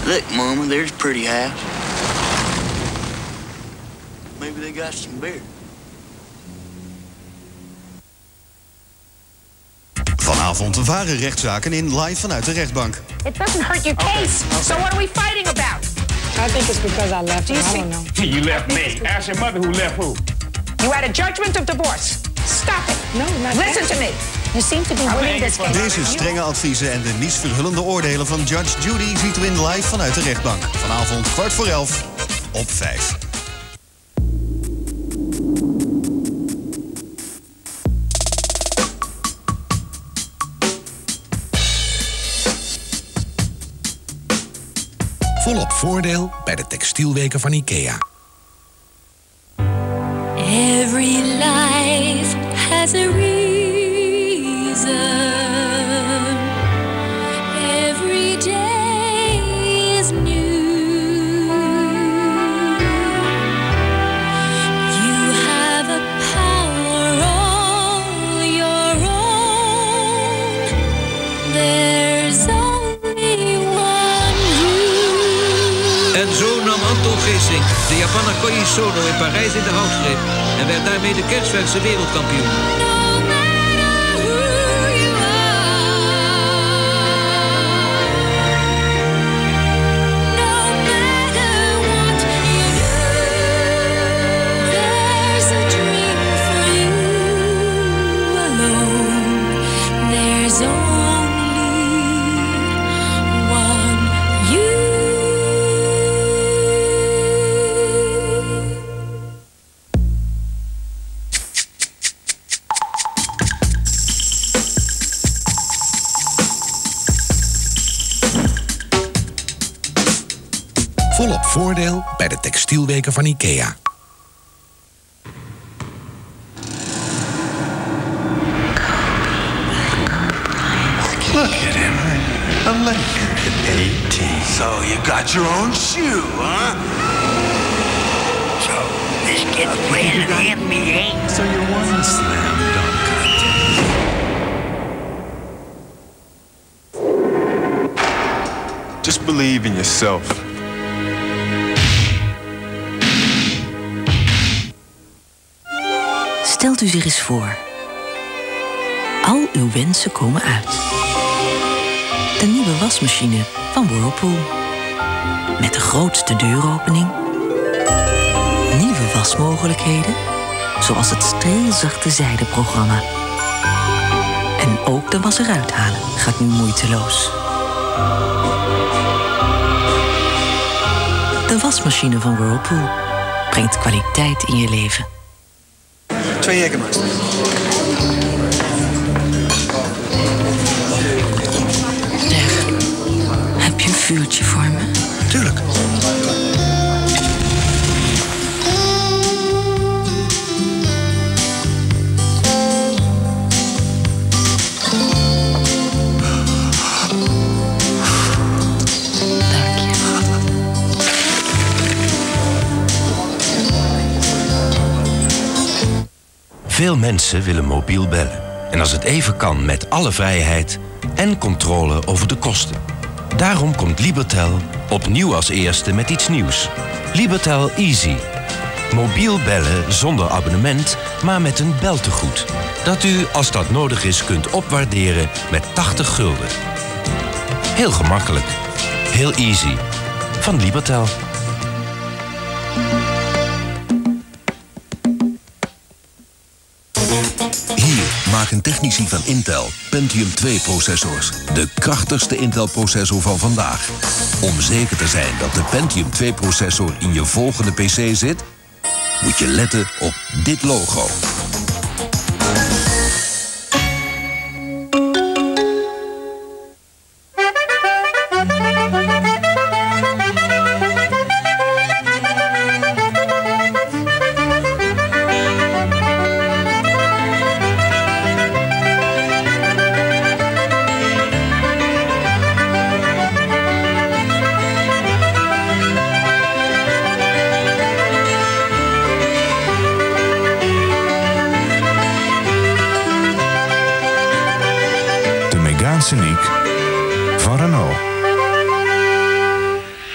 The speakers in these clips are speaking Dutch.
Look, Mama, there's a pretty house. Maybe they got some beer. Vanavond waren rechtszaken in live vanuit de rechtbank. It doesn't hurt your case. Okay. So what are we fighting about? I think it's because I left. I don't know. You left me. Ask your mother who left who. You had a judgment of divorce. Stop it. No, not Listen to me. You seem to be winning this case. Deze strenge adviezen en de niets verhullende oordelen van Judge Judy ziet u in live vanuit de rechtbank. Vanavond 11:15 op 5. Volop voordeel bij de textielweken van IKEA. Every life has a reason. Every day is new. You have a power all your own. There's only one you. En zo nam Anton Geesink de Japaner Koji Sono in Parijs in de houtgreep en werd daarmee de kerstverse wereldkampioen. Volop voordeel bij de textielweken van IKEA. Look at him. A Lincoln at 18. So you got your own shoe, huh? So, this kid's playing an NBA? So you won the slam dunk contest. Just believe in yourself. Stelt u zich eens voor. Al uw wensen komen uit. De nieuwe wasmachine van Whirlpool. Met de grootste deuropening. Nieuwe wasmogelijkheden. Zoals het streelzachte zijdeprogramma. En ook de was eruit halen gaat nu moeiteloos. De wasmachine van Whirlpool brengt kwaliteit in je leven. 2 Jägermeister. Zeg, heb je een vuurtje voor me? Tuurlijk. Veel mensen willen mobiel bellen. En als het even kan met alle vrijheid en controle over de kosten. Daarom komt Libertel opnieuw als eerste met iets nieuws. Libertel Easy. Mobiel bellen zonder abonnement, maar met een beltegoed. Dat u, als dat nodig is, kunt opwaarderen met 80 gulden. Heel gemakkelijk. Heel easy. Van Libertel. Maken technici van Intel Pentium 2 processors. De krachtigste Intel processor van vandaag. Om zeker te zijn dat de Pentium 2 processor in je volgende PC zit, moet je letten op dit logo. Scenic van Renault.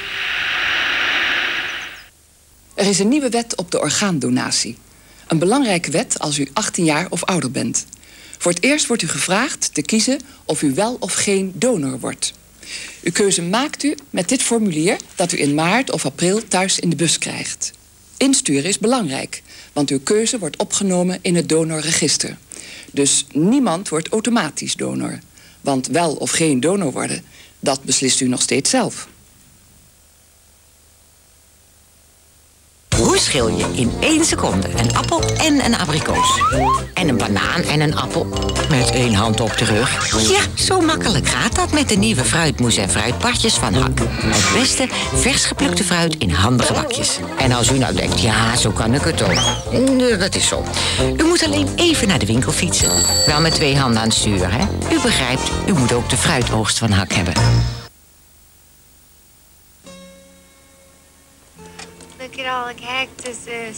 Er is een nieuwe wet op de orgaandonatie. Een belangrijke wet als u 18 jaar of ouder bent. Voor het eerst wordt u gevraagd te kiezen of u wel of geen donor wordt. Uw keuze maakt u met dit formulier dat u in maart of april thuis in de bus krijgt. Insturen is belangrijk, want uw keuze wordt opgenomen in het donorregister. Dus niemand wordt automatisch donor. Want wel of geen donor worden, dat beslist u nog steeds zelf. Hoe schil je in 1 seconde een appel en een abrikoos? En een banaan en een appel? Met 1 hand op de rug? Ja, zo makkelijk gaat dat met de nieuwe fruitmoes en fruitpartjes van Hak. Het beste vers geplukte fruit in handige bakjes. En als u nou denkt, ja, zo kan ik het ook. Nee, dat is zo. U moet alleen even naar de winkel fietsen. Wel met 2 handen aan het stuur, hè? U begrijpt, u moet ook de fruitoogst van Hak hebben. Look at all the cactuses.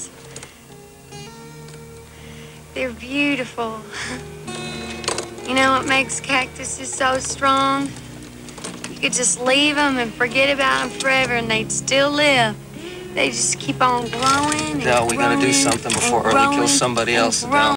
They're beautiful. You know what makes cactuses so strong? You could just leave them and forget about them forever and they'd still live. They just keep on growing and No, we gotta do something before Early kills somebody else.